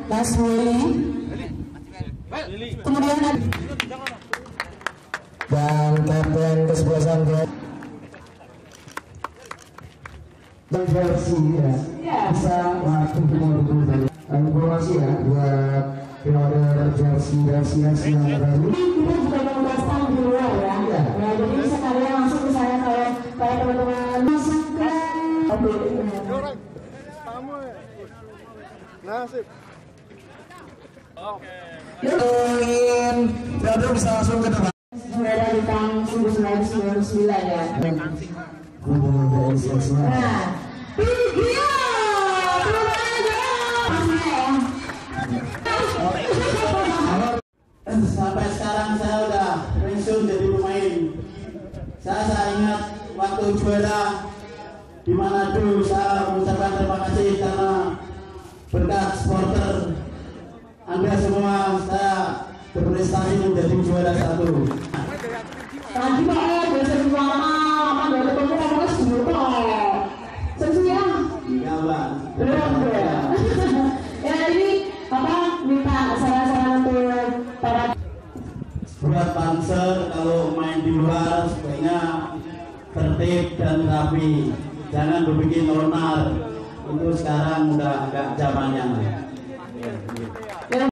Mas Willy, kemudian ada dan kapten kesebelasan versi ya bisa waktu dulu informasi ya buat pilot versi yang baru. Kita juga membahas di luar ya. Ya jadi bisa kalian langsung misalnya kalau kayak teman-teman masuk ke nasib. Ingin Dado bisa langsung ke depan. Berada di tahun 1999 ya. Nah, Pigio, sampai sekarang saya udah pensiun jadi pemain. Saya ingat waktu juara di Manado, saya mengucapkan terima kasih karena berkat supporter Anda semua saya berprestasi menjadi juara 1. Tadi Pak, biasa di mana? Apa nggak ketemu apa semua? Sesuai? Iya Pak. Belum ya. Ya ini apa? Minta saran-saran untuk para buat panser kalau main di luar sebaiknya tertib dan rapi, jangan berbikin onar. Itu sekarang udah agak zamannya.